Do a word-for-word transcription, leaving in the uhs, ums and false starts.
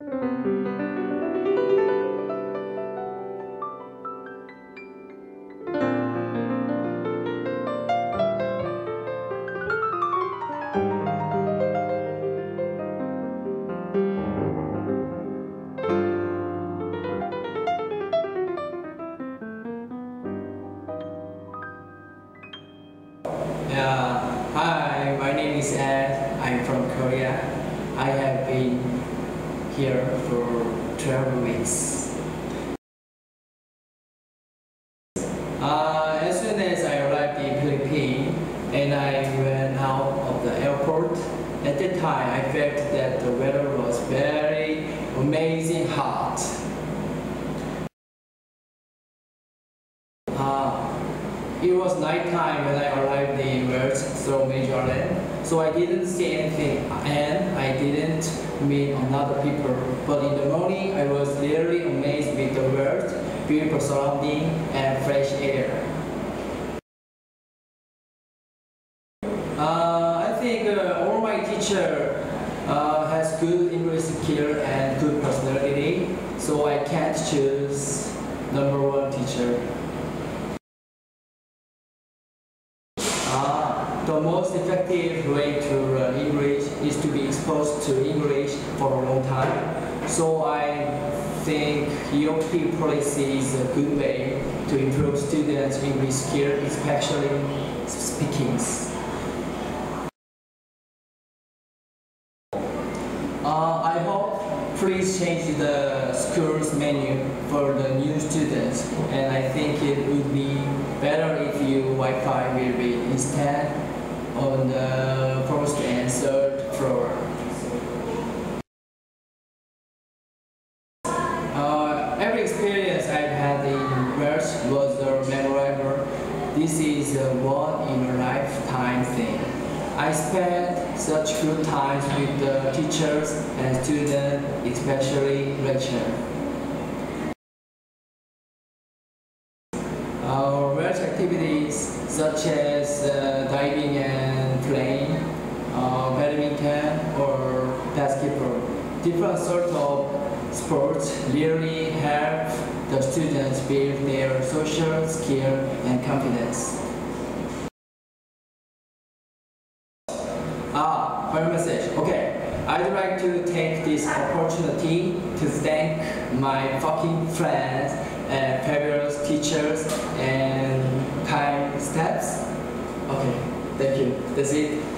Yeah, hi, my name is Ed. I'm from Korea. I have been here for twelve weeks. Uh, as soon as I arrived in Philippines and I went out of the airport, at that time I felt that the weather was very amazing hot. Uh, It was nighttime when I arrived in Welts, so major land. So I didn't see anything and I didn't meet another people. But in the morning, I was really amazed with the world, beautiful surrounding and fresh air. Uh, I think uh, all my teacher uh, has good English skill and good personality. So I can't choose number one teacher. Uh, the most effective way to learn English is to be exposed to English for a long time. So I think E O P policy is a good way to improve students' English skills, especially speaking. Uh, I hope please change the school's menu for the new students, and I think it would be better if you Wi-Fi will be instead on the first and third floor. Uh, every experience I've had in Welts was uh, memorable. This is a one in a lifetime thing. I spent such good times with the teachers and students, especially Rachel. Our Welts activities such as uh, diving and playing, uh, badminton or basketball, different sorts of sports really help the students build their social skill and confidence. Ah, my message. Okay, I'd like to take this opportunity to thank my fucking friends and fabulous teachers and kind staffs. Okay, thank you. That's it.